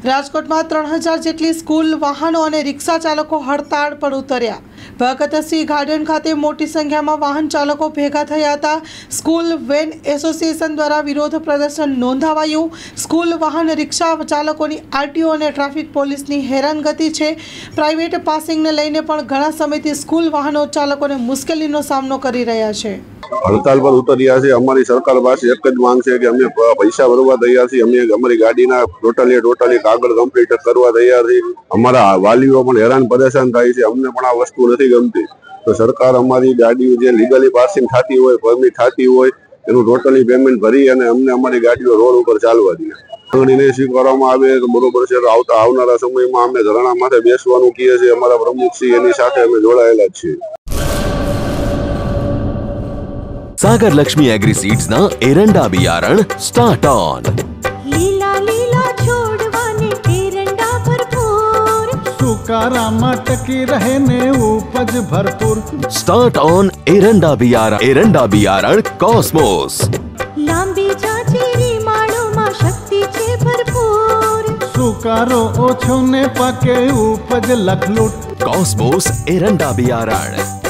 રાજકોટમાં 3000 જેટલી સ્કૂલ વાહનો અને રિક્ષા ચાલકો હડતાળ પર ઉતર્યા। ભગતસિંહ ગાર્ડન ખાતે મોટી સંખ્યામાં વાહન ચાલકો ભેગા થયા હતા। સ્કૂલ વેન એસોસિએશન દ્વારા વિરોધ પ્રદર્શન નોંધાવાયું। સ્કૂલ વાહન રિક્ષા ચાલકોની આરટીઓ અને ટ્રાફિક પોલીસની હેરાનગતિ છે। પ્રાઇવેટ પાસિંગને લઈને પણ ઘણા સમયથી સ્કૂલ વાહનો ચાલકોને મુશ્કેલીનો સામનો કરી રહ્યા છે। हड़ताल पर उतरिया है। हमारी सरकार पास एक ज मांग है कि अमे पैसा भरवा तैयार छे। अमे अमरी गाड़ीना टोटली कागळ कम्प्लीट करवा तैयार छे। अमरा वालीओ पण हैरान परेशान थाय छे। अमने पण आ वस्तु नथी गमती, तो सरकार अमरी गाड़ीओ जे लीगली पासिंग थती होय, परमिट थती होय, एनु टोटली पेमेंट भरी अने अमने अमरी गाड़ीओ रोड पर चालवा दे। मांगणीने स्वीकारवामां आवे तो बरोबर छे। आवनारा समयमां अमे धरણા माथे बेसवानुं कहीए छीए। अमरा प्रमुखश्री एनी साथे अमे जोડાયેલા છીએ। सागर लक्ष्मी एग्रीसीड्स ना एरंडा बियारण स्टार्ट ऑन। लीला लीला छोड़वाने एरंडा भरपूर, सुकारामा टकी रहे ने उपज भरपूर। स्टार्ट ऑन एरंडा बियारण कॉस्मोस। लांबी जाचेरी माळोमां शक्ति छे भरपूर, सुकारो ओछो ने पाके उपज लखलूट। कॉस्मोस एरंडा बियारण।